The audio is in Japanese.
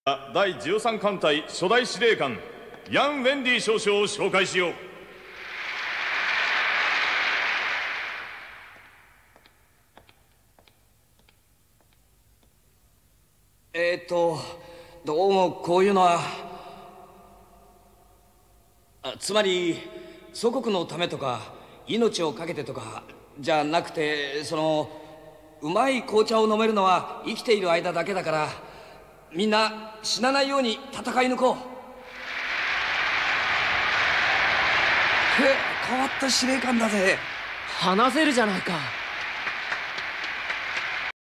第13艦隊初代司令官ヤン・ウェンディ少将を紹介しよう。 どうもこういうのはつまり祖国のためとか命を懸けてとかじゃなくて、うまい紅茶を飲めるのは生きている間だけだから、みんな死なないように戦い抜こう。変わった司令官だぜ。 話せるじゃないか。